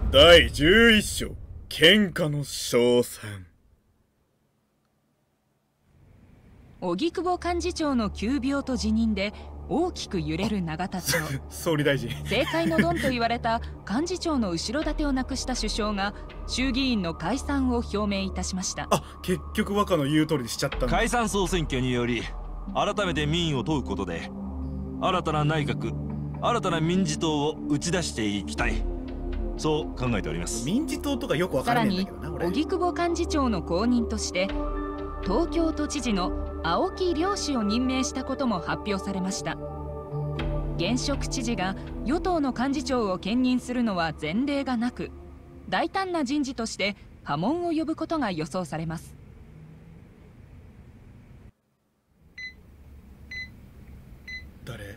第11章喧嘩の称賛。 荻窪幹事長の急病と辞任で大きく揺れる永田町。 総理大臣、 政界のドンと言われた幹事長の後ろ盾をなくした首相が衆議院の解散を表明いたしました。 結局若の言う通りにしちゃったんだ。 解散総選挙により改めて民意を問うことで新たな内閣、新たな民事党を打ち出していきたい、そう考えております。 民事党とかよくわからないんだけどな。 さらに荻窪幹事長の後任として東京都知事の青木良氏を任命したことも発表されました。現職知事が与党の幹事長を兼任するのは前例がなく、大胆な人事として波紋を呼ぶことが予想されます。 誰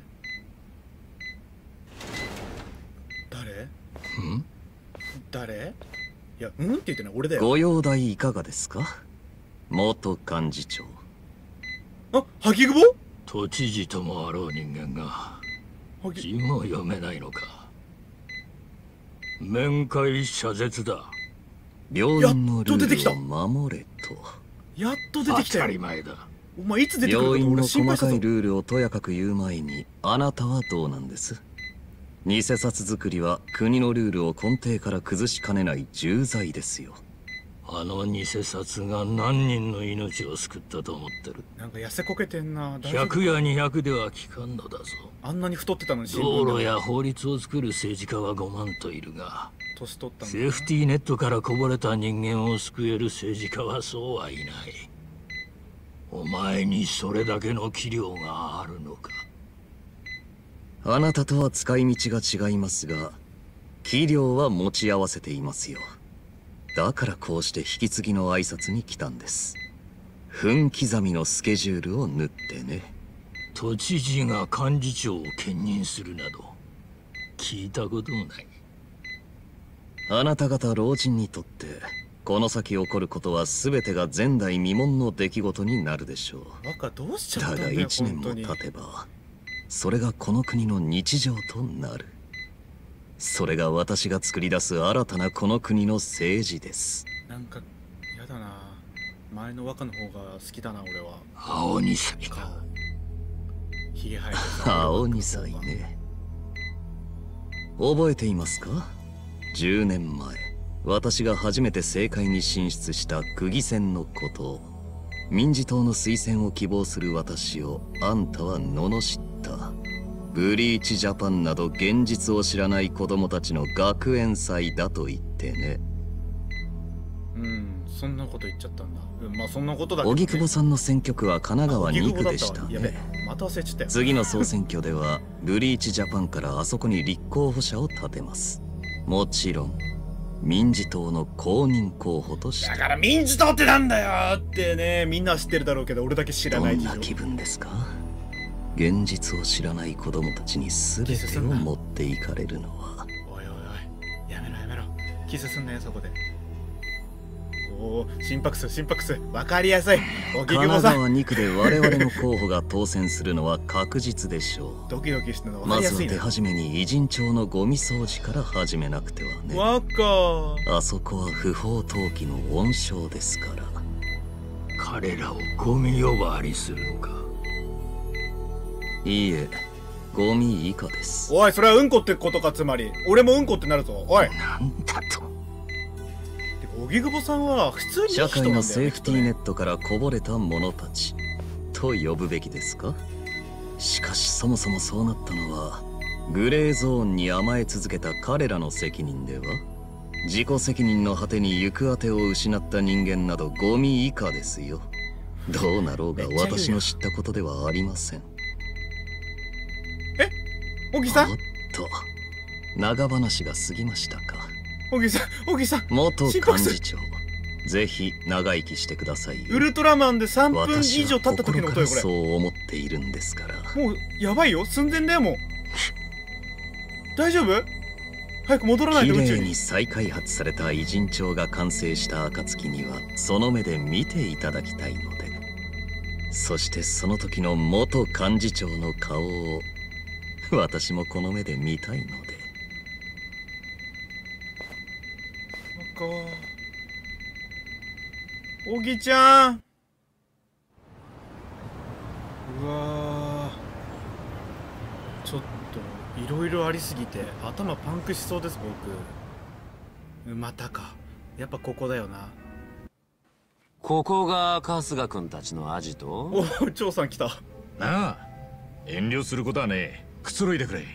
いや、って言ってない俺だよ。 ご容体いかがですか、元幹事長。 萩窪？ 都知事ともあろう人間が字も読めないのか。面会謝絶だ。 病院のルールを守れと。 やっと出てきたよ。 当たり前だ。 お前いつ出てくる病院のかと俺心細配したぞ。 かいルールをとやかく言う前に、あなたはどうなんです？偽札作りは国のルールを根底から崩しかねない重罪ですよ。 あの偽札が何人の命を救ったと思ってる。 なんか痩せこけてんな。大丈夫か？ 100や200では効かんのだぞ。 あんなに太ってたのに新聞道路でや法律を作る政治家は5万といるが、 年取ったんだ。 セーフティーネットからこぼれた人間を救える政治家はそうはいない。お前にそれだけの器量があるのか。 あなたとは使い道が違いますが、器量は持ち合わせていますよ。だからこうして引き継ぎの挨拶に来たんです。分刻みのスケジュールを縫ってね。 都知事が幹事長を兼任するなど聞いたこともない。 あなた方老人にとってこの先起こることは全てが前代未聞の出来事になるでしょう。 若どうしちゃったんだよ。 だが1年も経てばそれがこの国の日常となる。それが私が作り出す新たなこの国の政治です。 なんかやだな。前の若の方が好きだな俺は。 青二歳か。 ひげ生えてた。 青2歳ね。覚えていますか？10年前私が初めて政界に進出した区議選のことを。民事党の推薦を希望する私をあんたは罵った。ブリーチジャパンなど現実を知らない子供たちの学園祭だと言ってね。 そんなこと言っちゃったんだ。まあそんなことだけどね。 荻窪さんの選挙区は神奈川2区でしたやべね。 また忘れちゃったよ。 次の総選挙ではブリーチジャパンからあそこに立候補者を立てます。もちろん民事党の公認候補として。 だから民事党ってなんだよってね、みんなは知ってるだろうけど俺だけ知らない。 どんな気分ですか？現実を知らない子供たちに全てを持っていかれるのは。 おいおいおい、やめろやめろ。キスすんなよそこで。おお、心拍数心拍数わかりやすい。 神奈川2区で我々の候補が当選するのは確実でしょう。 ドキドキしてるの分かまりやすいね。 ずは手始めに偉人町のゴミ掃除から始めなくてはね。あそこは不法投棄の温床ですから。 彼らをゴミ呼ばわりするのか。 いいえ、ゴミ以下です。 おい、それはうんこってことか。つまり俺もうんこってなるぞ。おい、 なんだと。 荻窪さんは普通にいい人なんだよね。 社会のセーフティーネットからこぼれた者たちと呼ぶべきですか？しかしそもそもそうなったのはグレーゾーンに甘え続けた彼らの責任では？自己責任の果てに行く当てを失った人間などゴミ以下ですよ。どうなろうが私の知ったことではありません。 小木さん、 おっと、長話が過ぎましたか。 小木さん、小木さん、 元幹事長、ぜひ長生きしてくださいよ。 ウルトラマンで3分以上経った時の音よこれ。 そう思っているんですから。 もうやばいよ、寸前だよもう。大丈夫？早く戻らないと宇宙に。 綺麗に再開発された偉人帳が完成した暁にはその目で見ていただきたいので、そしてその時の元幹事長の顔を私もこの目で見たいので。 おぎちゃん。うわー、ちょっといろいろありすぎて頭パンクしそうです僕。またか。やっぱここだよな。 ここが春日君たちのアジト？ おお、張さん来た。 なあ、遠慮することはねえ。くつろいでくれ。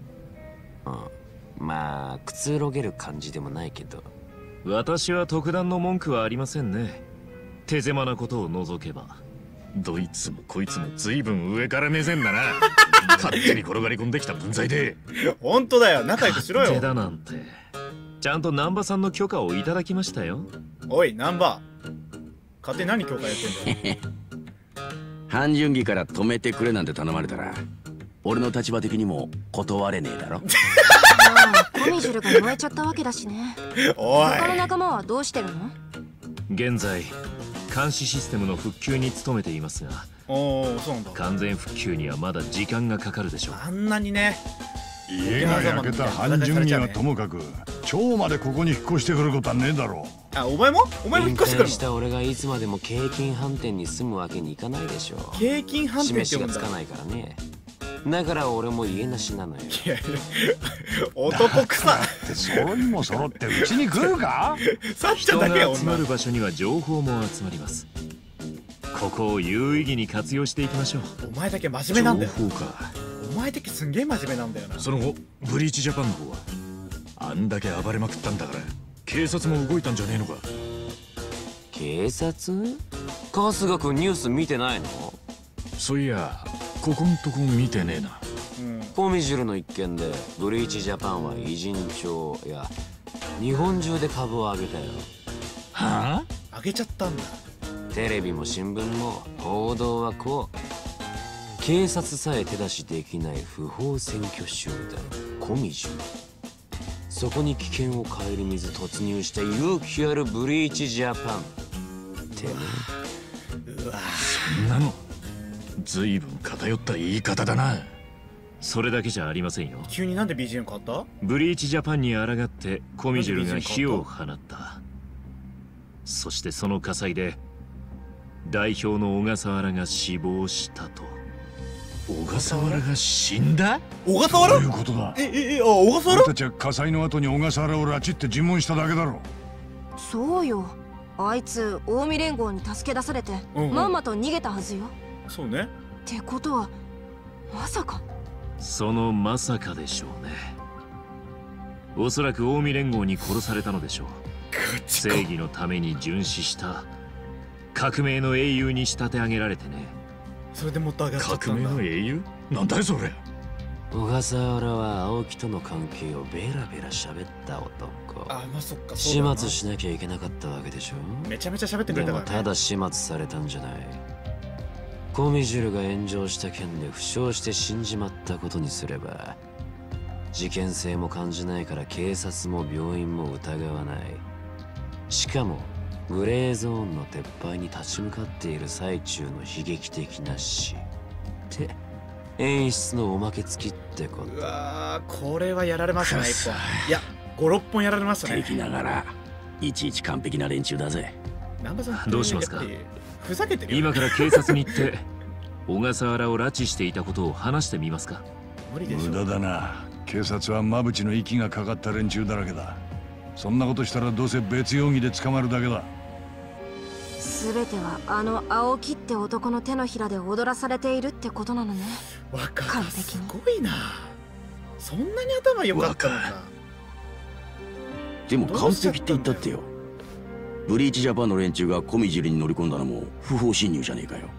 まあくつろげる感じでもないけど。 私は特段の文句はありませんね。手狭なことを除けば。 どいつもこいつも随分上から目線だな。勝手に転がり込んできた分際で。 本当だよ、仲良くしろよ。 手だなんて。ちゃんと南波さんの許可をいただきましたよ。 おい南波、勝手に何許可やってんだよ。 半純義から止めてくれなんて頼まれたら俺の立場的にも断れねえだろ。 まあコミジュルが燃えちゃったわけだしね。 おい、 他の仲間はどうしてるの？ 現在監視システムの復旧に努めていますが、 おお、そうなんだ。 完全復旧にはまだ時間がかかるでしょう。 あんなにね。 家が焼けた半純義はともかく蝶までここに引っ越してくることはねえだろう。あ、お前も引っ越してくるの？ 引退した俺がいつまでも京浜飯店に住むわけにいかないでしょ。 京浜飯店って示しがつかないからね。だから俺も家なしなのよ。 いやいや、男臭って揃いも揃ってうちに来るか？ さっちゃだけや。 人が集まる場所には情報も集まります。ここを有意義に活用していきましょう。 お前だけ真面目なんだよ。 情報か。 お前だけすんげえ真面目なんだよな。 その後ブリーチジャパンの方はあんだけ暴れまくったんだから警察も動いたんじゃねえのか。 警察？春日君ニュース見てないの？ そういやここんとこ見てねえな。 コミジュルの一件でブリーチジャパンは偉人帳や日本中で株を上げたよ。 はあ？上げちゃったんだ。 テレビも新聞も報道はこう。警察さえ手出しできない不法占拠集団コミジュル。そこに危険を顧みず突入した勇気あるブリーチジャパンってね。 うわ、 そんなの随分偏った言い方だな。 それだけじゃありませんよ。 急になんで BGM 変わった？ ブリーチジャパンに抗ってコミジュルが火を放った。そしてその火災で代表の小笠原が死亡したと。 小笠原が死んだ？ 小笠原？ どういうことだ？ 小笠原？ 俺たちは火災の後に小笠原を拉致って尋問しただけだろ。 そうよ、あいつ近江連合に助け出されて、まんまと逃げたはずよ。 そうね。 ってことはまさか。 そのまさかでしょうね。おそらく近江連合に殺されたのでしょう。正義のために殉死した革命の英雄に仕立て上げられてね。 それでもっと上がっちゃったんだ。 革命の英雄？なんだよそれ。 小笠原は青木との関係をベラベラ喋った男。 あ、まあそっか。 始末しなきゃいけなかったわけでしょ。 めちゃめちゃ喋ってくれたからね。 でもただ始末されたんじゃない。コミジュルが炎上した件で負傷して死んじまったことにすれば事件性も感じないから警察も病院も疑わない。しかもグレーゾーンの撤廃に立ち向かっている最中の悲劇的な死って演出のおまけ付きってこと。 うわー、これはやられましたね。1本いや5、6本やられましたね。 敵ながらいちいち完璧な連中だぜ。 南波さんどうしますか？ ふざけてるよ。 今から警察に行って小笠原を拉致していたことを話してみますか？ 無駄だな。警察は馬淵の息がかかった連中だらけだ。そんなことしたらどうせ別容疑で捕まるだけだ。 全てはあの青木って男の手のひらで踊らされているってことなのね。 完璧。すごいな。そんなに頭良かったのか。 でも完璧って言ったってよ。ブリーチジャパンの連中がコミジュルに乗り込んだのも不法侵入じゃねえかよ。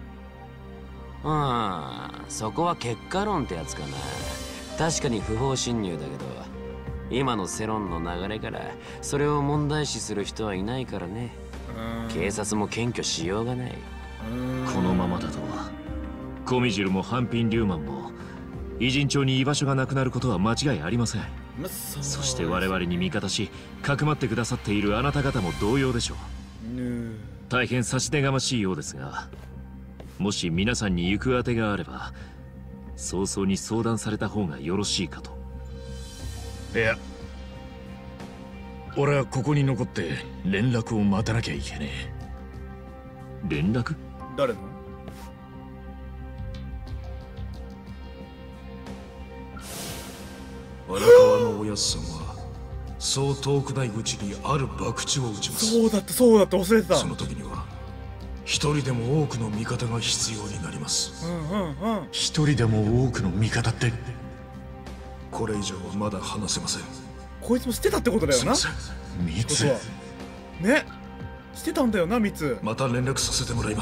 そこは結果論ってやつかな。確かに不法侵入だけど今の世論の流れからそれを問題視する人はいないからね。警察も検挙しようがない。 このままだとコミジュルもハンピン・リューマンも偉人町に居場所がなくなることは間違いありません。そして我々に味方しかくまってくださっているあなた方も同様でしょう。大変差し出がましいようですが、もし皆さんに行くあてがあれば早々に相談された方がよろしいかと。 いや俺はここに残って連絡を待たなきゃいけねえ。連絡？ 誰の？ 荒川のおやつさんはそう遠くないうちにある博打を打ちます。 そうだったそうだった、忘れてた。 その時には一人でも多くの味方が必要になります。 一人でも多くの味方って？ これ以上はまだ話せません。 こいつもしてたってことだよな。 ミツね、してたんだよな、ミツ。 また連絡させてもらいます。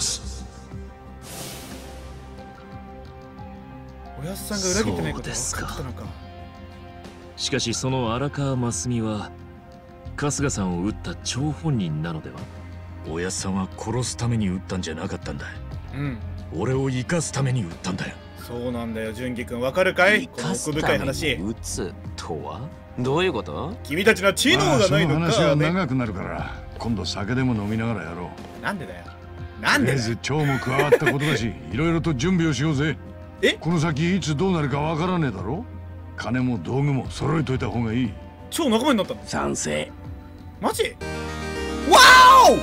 おやすさんが裏切ってないことが分かったのか。 しかしその荒川真澄は春日さんを撃った張本人なのでは？ おやすさんは殺すために撃ったんじゃなかったんだ。 うん、 俺を生かすために撃ったんだよ。 そうなんだよ、純喜君、わかるかい？この奥深い話。 撃つとはどういうこと？ 君たちの知能がないのか。 話は長くなるから今度酒でも飲みながらやろう。なんでだよ。なんでだよ。 とりあえず蝶も加わったことだしいろいろと準備をしようぜ。この先いつどうなるかわからねえだろ。金も道具も揃えといた方がいい。 超仲間になったの？ 賛成。 マジ？ワーオ！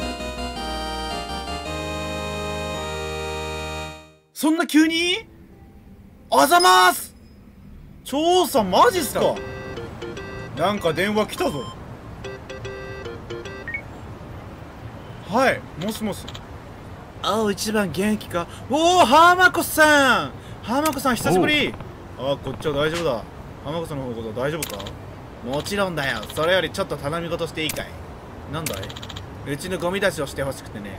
そんな急に？あざまーす！張さんマジっすか？なんか電話来たぞ。はい、もしもし。ああ、一番元気か。おお、浜子さん！浜子さん久しぶり。ああ、こっちは大丈夫だ。浜子さんの方こと大丈夫か？もちろんだよ。それよりちょっと頼み事していいかい？なんだい？うちのゴミ出しをしてほしくてね。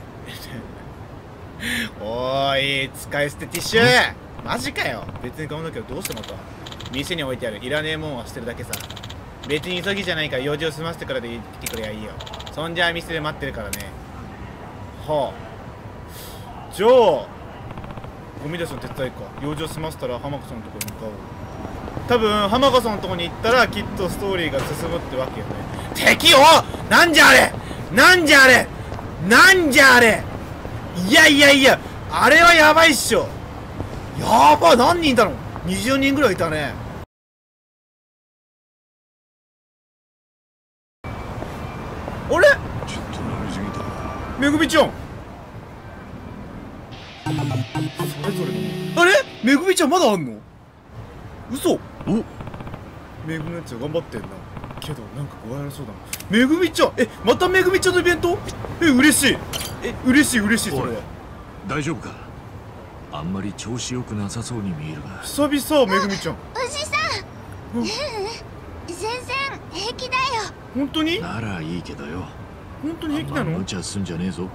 おーい、使い捨てティッシュ！マジかよ。別に買うんだけどどうしてまた？店に置いてあるいらねえもんは捨てるだけさ。別に急ぎじゃないから用事を済ませてからで来てくれやいいよ。そんじゃ店で待ってるからね。はあ。じゃあゴミ出しの手伝いか。用事を済ませたら浜子さんのところに向かおう。多分浜子さんのとこに行ったらきっとストーリーが進むってわけよね。敵を！なんじゃあれ！なんじゃあれ！なんじゃあれ！いやいやいや、あれはやばいっしょ。やばい、何人いたの？ 20 人ぐらいいたね。あれ？ ちょっと飲みすぎた。 めぐみちゃん。それぞれの。あれ？めぐみちゃんまだあんの？嘘。めぐみのやつ頑張ってんな。けどなんか怖いらそうだな。めぐみちゃん、まためぐみちゃんのイベント？嬉しい。嬉しい嬉しい。それは大丈夫か？あんまり調子よくなさそうに見えるが。 久々めぐみちゃん。 おじさん。全然平気だよ。 本当に？ ならいいけどよ。 本当に平気なの？ 無茶すんじゃねえぞ。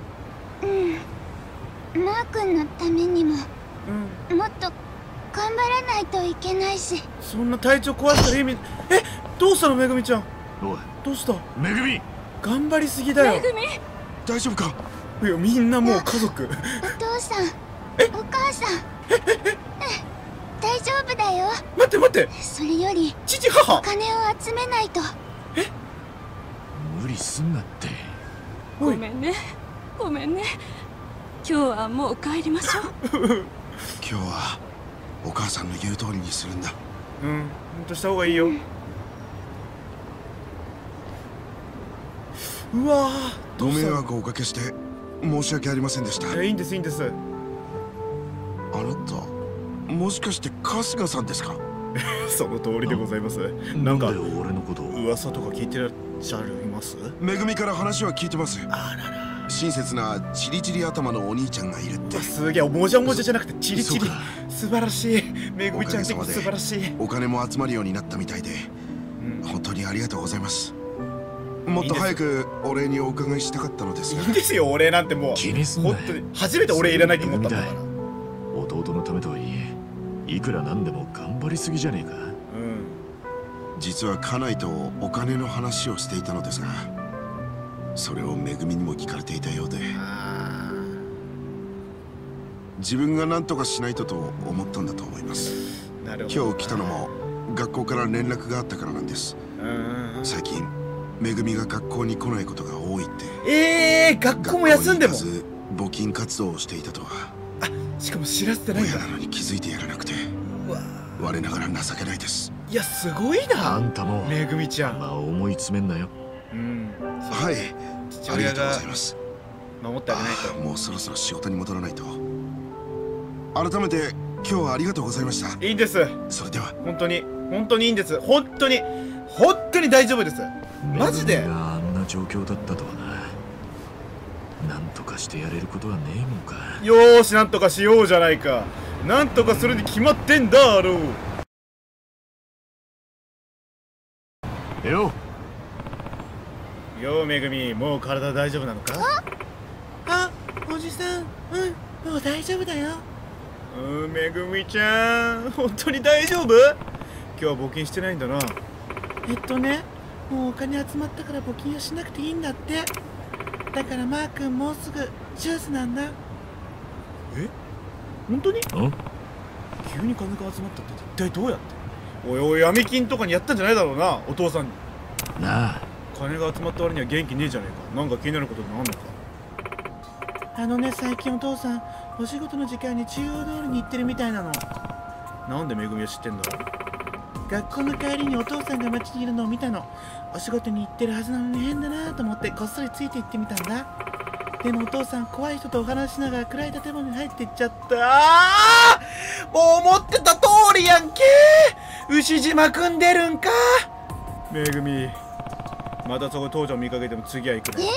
マー君のためにも、もっと頑張らないといけないし。 そんな体調壊したら意味。どうしたのめぐみちゃん？ おい、 どうした？ めぐみ、 頑張りすぎだよ。 めぐみ、 大丈夫か？ いや、みんなもう家族。 お父さん、お母さん、大丈夫だよ。 待って待って。 それより父母お金を集めないと。 無理すんなって。 ごめんね、ごめんね。今日はもう帰りましょう。 今日はお母さんの言う通りにするんだ。 ほんとした方がいいよ。うわご迷惑をおかけして申し訳ありませんでした。 いいんですいいんです。 あなたもしかして春日さんですか？ その通りでございます。 なんか俺のこと噂とか聞いてらっしゃいます？ めぐみから話は聞いてます。 あらら。 親切なチリチリ頭のお兄ちゃんがいるって。 すげえ、もじゃもじゃじゃなくてチリチリ。素晴らしい。めぐみちゃん的素晴らしい。 お金も集まるようになったみたいで、本当にありがとうございます。もっと早くお礼にお伺いしたかったのですが。 いいんですよ、お礼なんてもう。 気にすんなよ。 本当に初めてお礼いらないと思ったんだから。 弟のためとはいえ、いくらなんでも頑張りすぎじゃねえか。 実は家内とお金の話をしていたのですが、それをめぐみにも聞かれていたようで、自分が何とかしないとと思ったんだと思います。今日来たのも学校から連絡があったからなんです。最近めぐみが学校に来ないことが多いって。 学校も休んでも募金活動をしていたとは。 しかも知らせてないんだ。 親なのに気づいてやらなくて我ながら情けないです。 いや、すごいな。 あんたもめぐみちゃん。 まあ思い詰めんなよ。 はい、 父親が守ってあげないと。 もうそろそろ仕事に戻らないと。改めて今日はありがとうございました。 いいんです。 それでは本当にいいんです。本当に大丈夫です。マジで。 あんな状況だったとはな。なんとかしてやれることはねえもんか。 よーし、なんとかしようじゃないか。なんとかするに決まってんだろう。ようめぐみ、もう体大丈夫なのか？あ、おじさん、もう大丈夫だよ。めぐみちゃん、本当に大丈夫？今日は募金してないんだな。もうお金集まったから募金はしなくていいんだって。だからマー君もうすぐジュースなんだ。本当に？急に金が集まったって一体どうやって？おいおい、闇金とかにやったんじゃないだろうな、お父さんに。 なあ。 金が集まった割には元気ねえじゃねえか。なんか気になることってなんのか。最近お父さん、お仕事の時間に中央通りに行ってるみたいなの。なんでめぐみは知ってんだろう。学校の帰りにお父さんが街にいるのを見たの。お仕事に行ってるはずなのに変だなと思ってこっそりついて行ってみたんだ。でもお父さん、怖い人とお話しながら暗い建物に入っていっちゃった。もう思ってた通りやんけ。牛島くん出るんか。めぐみ、またそこ父ちゃん見かけても次は行くね。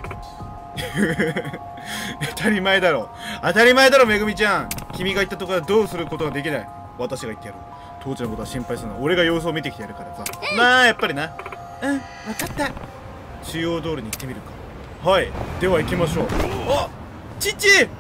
当たり前だろめぐみちゃん。君が言ったところはどうすることができない。私が言ってやる。父ちゃんのことは心配するな。俺が様子を見てきてやるからさ。まあやっぱりな。分かった。中央通りに行ってみるか。はい、では行きましょう。あ、父。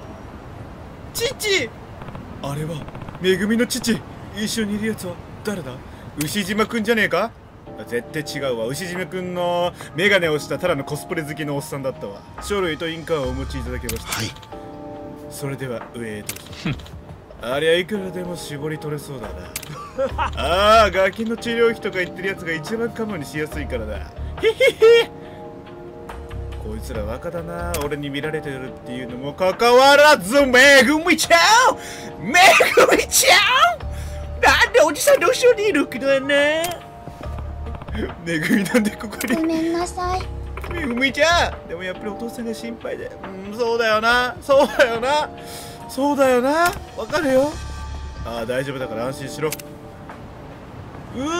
あれはめぐみの父。一緒にいるやつは誰だ？牛島くんじゃねえか？絶対違うわ。牛島くんのメガネをしたただのコスプレ好きのおっさんだったわ。書類と印鑑をお持ちいただけました。はい。それでは上へどうぞ。ありゃいくらでも絞り取れそうだな。ガキの治療費とか言ってるやつが一番カモにしやすいからだ。へへへ。こいつら若だな。俺に見られてるっていうのもかかわらず、めぐみちゃんなんでおじさんの後ろにいるけどね。めぐみなんでここに。 ごめんなさい。 めぐみちゃん、でもやっぱりお父さんが心配で。そうだよな。わかるよ。大丈夫だから安心しろ。うわ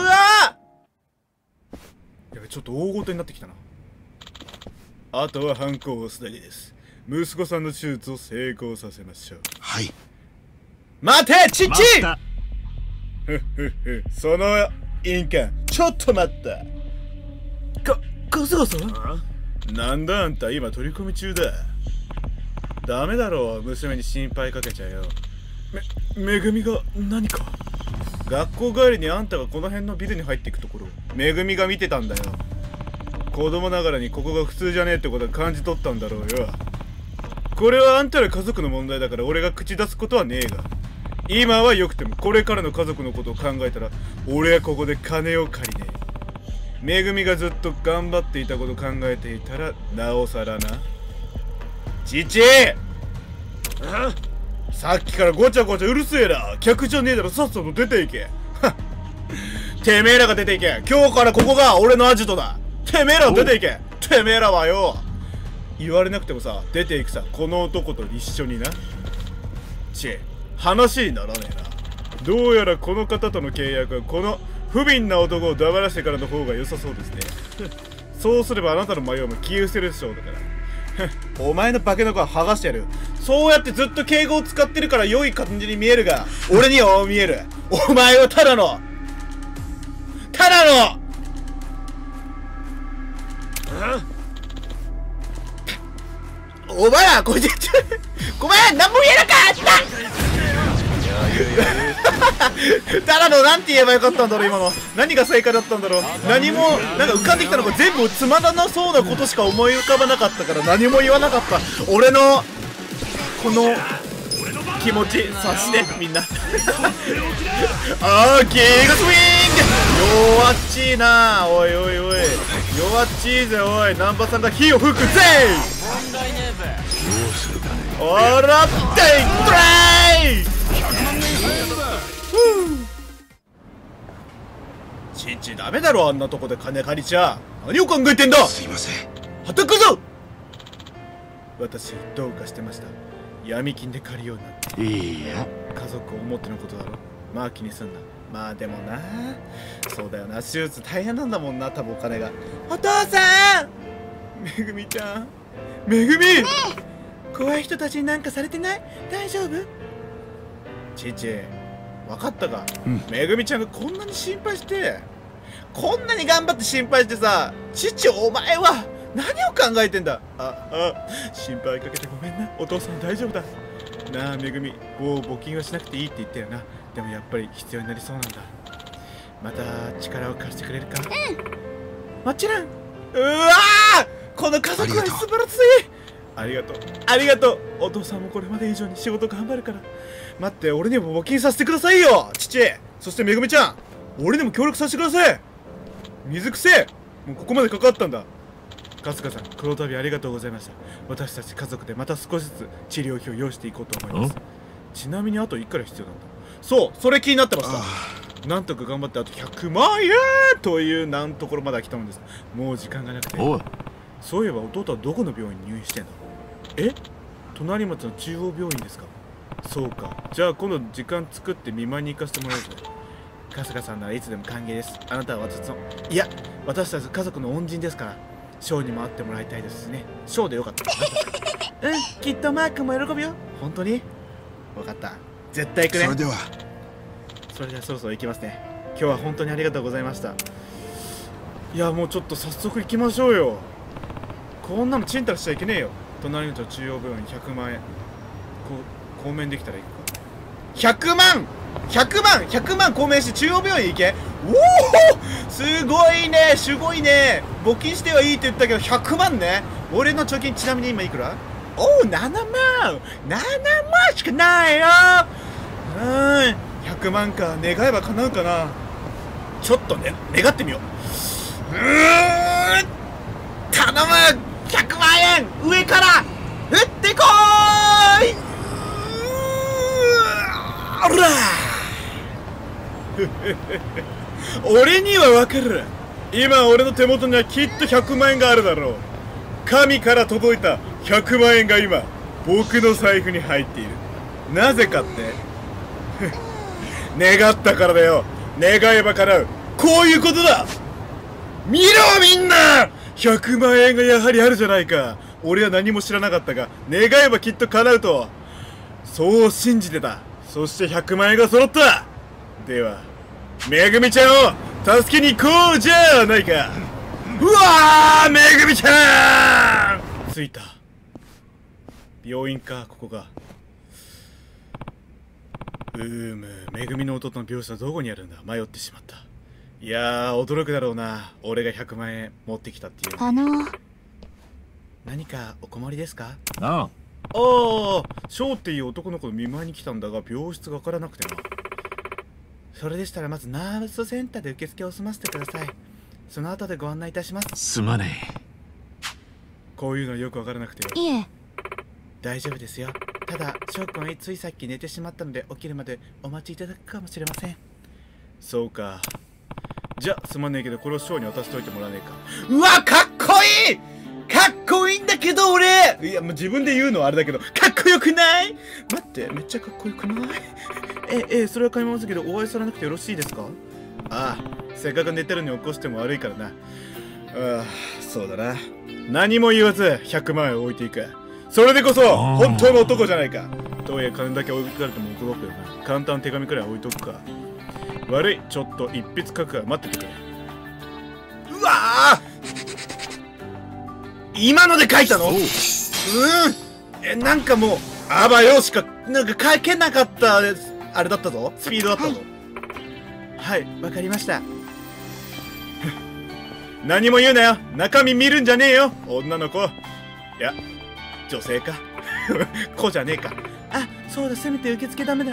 やべ、ちょっと大ごとになってきたな。あとはハンコを押すだけです。息子さんの手術を成功させましょう。はい。待て、父。その印鑑、ちょっと待った。春日さん？なんだあんた、今取り込み中だ。ダメだろう、娘に心配かけちゃうよ。めぐみが何か？学校帰りにあんたがこの辺のビルに入っていくところ、めぐみが見てたんだよ。子供ながらにここが普通じゃねえってことは感じ取ったんだろうよ。これはあんたら家族の問題だから俺が口出すことはねえが、今はよくてもこれからの家族のことを考えたら俺はここで金を借りねえ。めぐみがずっと頑張っていたこと考えていたらなおさらな。父！さっきからごちゃごちゃうるせえな。客じゃねえだろ、さっさと出ていけ。てめえらが出ていけ。今日からここが俺のアジトだ。てめえら出ていけ。てめえらはよ、言われなくてもさ、出ていくさ。この男と一緒にな。話にならねえな。どうやらこの方との契約はこの不憫な男を黙らせてからの方が良さそうですね。そうすればあなたの迷いも消え失せるでしょうだから。お前の化けの皮剥がしてやる。そうやってずっと敬語を使ってるから良い感じに見えるが、俺には見える。お前はただのお前らこいつごめん、何も言えなかったただのなんて言えばよかったんだろう。今の何が正解だったんだろう。何もなんか浮かんできたのが全部つまらなそうなことしか思い浮かばなかったから何も言わなかった。俺のこの気持ち察してみんな。キングスウィング弱っちーな。おいおいおい弱っちーぜ。おい南波さんが火を吹くぜ。おらっていくらい。 ちんちダメだろ、あんなとこで金借りちゃ。何を考えてんだ。 すいません。 はたくぞ。私どうかしてました。闇金で借りようなんて。 いいや、 家族を思ってのことだろ。まあ気にすんな。まあでもな、そうだよな、手術大変なんだもんな、多分お金が。お父さん、めぐみちゃん、めぐみ、怖い人たちになんかされてない？大丈夫？ちち、分かったか、めぐみちゃんがこんなに心配して、こんなに頑張って心配してさ、父お前は何を考えてんだ。心配かけてごめんな。お父さん大丈夫だなあ。めぐみ、もう募金はしなくていいって言ったよな。でもやっぱり必要になりそうなんだ。また力を貸してくれるか？もちろん。うわー、この家族は素晴らしい。ありがとう、ありがとう。お父さんもこれまで以上に仕事頑張るから。待って、俺にも募金させてくださいよ、父。そしてめぐみちゃん、俺にも協力させてください。水くせ、もうここまでかかったんだ。春日さん、この度ありがとうございました。私たち家族でまた少しずつ治療費を用意していこうと思います。ちなみにあといくら必要なんだ。そう、それ気になってました。なんとか頑張ってあと100万円というなんところまで来たのです。もう時間がなくて。そういえば弟はどこの病院に入院してんだ。隣町の中央病院ですか。そうか、じゃあ今度時間作って見舞いに行かせてもらうぞ。春日さんならいつでも歓迎です。あなたは私の、いや、私たち家族の恩人ですから、ショーにも会ってもらいたいですしね。ショーでよかった。きっとマー君も喜ぶよ。本当に？分かった、絶対行くね。それではそろそろ行きますね。今日は本当にありがとうございました。いや、もうちょっと早速行きましょうよ。こんなのちんたらしちゃいけねえよ。隣の中央病院100万円公面できたら行くか。100万公面して中央病院行け。おお、すごいね、すごいね。募金してはいいって言ったけど100万ね。俺の貯金ちなみに今いくら？おお、7万しかないよ。100万か。願えば叶うかな。ちょっとね、願ってみよう。頼む、100万円上から降ってこーい。あら俺にはわかる。今俺の手元にはきっと100万円があるだろう。神から届いた100万円が今僕の財布に入っている。なぜかって願ったからだよ。願えば叶う、こういうことだ。見ろみんな、100万円がやはりあるじゃないか。俺は何も知らなかったが、願えばきっと叶うとそう信じてた。そして100万円が揃った。ではめぐみちゃんを助けに行こうじゃないか。うわー、めぐみちゃん着いた。病院か、ここが。めぐみの弟の病室はどこにあるんだ。迷ってしまった。いやー、驚くだろうな、俺が100万円持ってきたっていう。何かお困りですか？おー、翔っていう男の子の見舞いに来たんだが、病室が分からなくてな。それでしたらまずナースセンターで受付を済ませてください。その後でご案内いたします。 すまねえ。 こういうのよく分からなくて。 いえ、 大丈夫ですよ。ただ翔くんはついさっき寝てしまったので、起きるまでお待ちいただくかもしれません。そうか、じゃあすまねえけどこれを翔に渡しといてもらえねえか。うわ、かっこいい、かっこいいんだけど俺。いや、もう自分で言うのはあれだけど、かっこよくない？待って、めっちゃかっこよくない？それは買いますけど、お会いされなくてよろしいですか？ああ、せっかく寝てるのに起こしても悪いからな。ああ、そうだな。何も言わず100万円置いていく。それでこそ本当の男じゃないか。どうや金だけ置かれても驚くよな。簡単手紙くらい置いとくか。悪い、ちょっと一筆書くから待っててくれ。うわあ、今ので書いたの？なんかもうあばよしかなんか書けなかったあれだったぞ。スピードだったぞ。はい、わかりました。何も言うなよ。中身見るんじゃねえよ、女の子。いや、女性か。子じゃねえか。あ、そうだ、せめて受付ダメだ。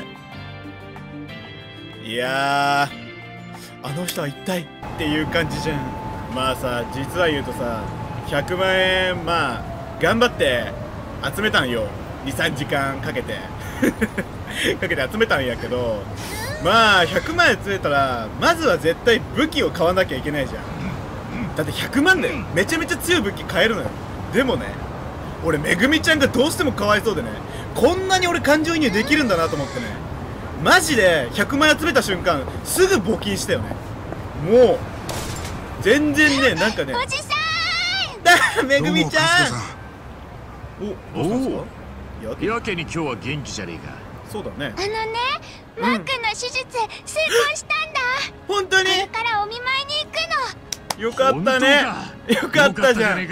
いやー、あの人は一体っていう感じじゃん。まあさ、実は言うとさ、100万円まあ頑張って集めたんよ。 2,3 時間かけてかけて集めたんやけど、 まあ100万円集めたらまずは絶対武器を買わなきゃいけないじゃん。だって100万でめちゃめちゃ強い武器買えるのよ。でもね、俺めぐみちゃんがどうしてもかわいそうでね、こんなに俺感情移入できるんだなと思ってね、マジで100万円集めた瞬間すぐ募金したよね。もう全然ね、なんかね、 おじさんめぐみちゃん、 おお、やけに今日は元気じゃねえか。 そうだね。 マー君の手術成功したんだ。 本当に？ これからお見舞いに行くの。 よかったね。よかったじゃん。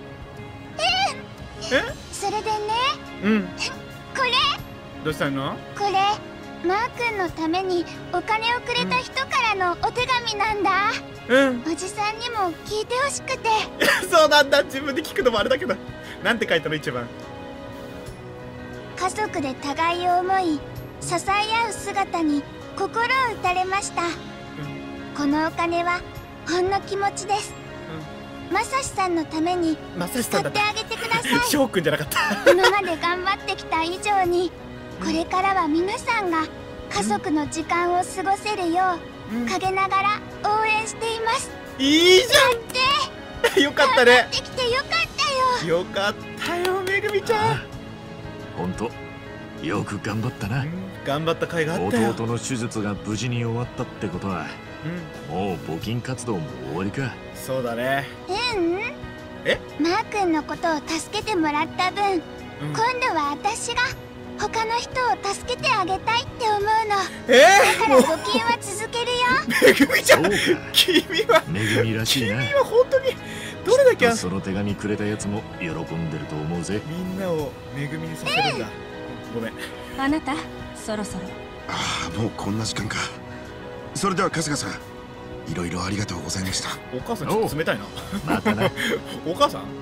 それでね、これどうしたの？ これマー君のためにお金をくれた人からのお手紙なんだ。おじさんにも聞いてほしくて。 そうなんだ。自分で聞くのもあれだけど、なんて書いたの一番？ 家族で互いを思い支え合う姿に心を打たれました。このお金はほんの気持ちです。まさしさんのために使ってあげてください。 翔くんじゃなかった。 今まで頑張ってきた以上に、これからは皆さんが家族の時間を過ごせるよう陰ながら応援しています。 いいじゃんってよかったね。 頑張ってきてよかったよ。 よかったよ、めぐみちゃん。 ほんとよく頑張ったな。 頑張った甲斐があったよ。 弟の手術が無事に終わったってことは、もう募金活動も終わりか。 そうだね。 マー君のことを助けてもらった分、今度は私が他の人を助けてあげたいって思うの。だから募金は続けるよ。 めぐみちゃん、君はめぐみらしいな。 君は本当にどれだけその手紙くれたやつも喜んでると思うぜ。 みんなをめぐみにさせるんだ。ごめん。 あなた、そろそろ。 ああ、もうこんな時間か。それでは春日さん、いろいろありがとうございました。 お母さんちょっと冷たいな。 またな。 お母さん、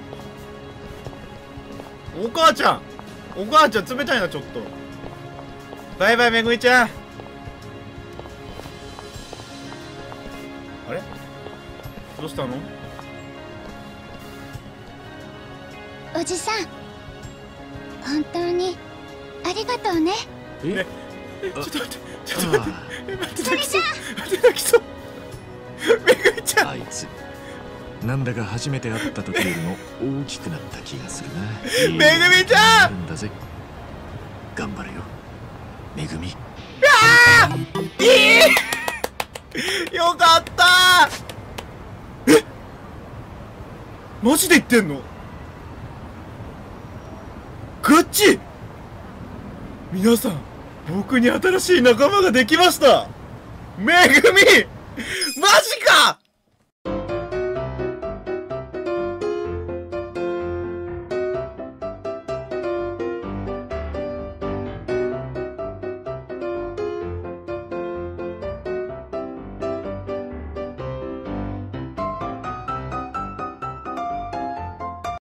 お母ちゃん、お母ちゃん冷たいなちょっと。バイバイめぐみちゃん。あれ、どうしたの？ おじさん、本当にありがとうね。 ちょっと待って、ちょっと待って、待って、泣きそう、待って、泣きそう。めぐみちゃん、 あいつなんだか初めて会った時よりも大きくなった気がするな。 めぐみちゃんだぜ。頑張れよめぐみ。 ああ、いいよかった。マジで言ってんの？ガチ？皆さん、僕に新しい仲間ができました。めぐみ、マジか。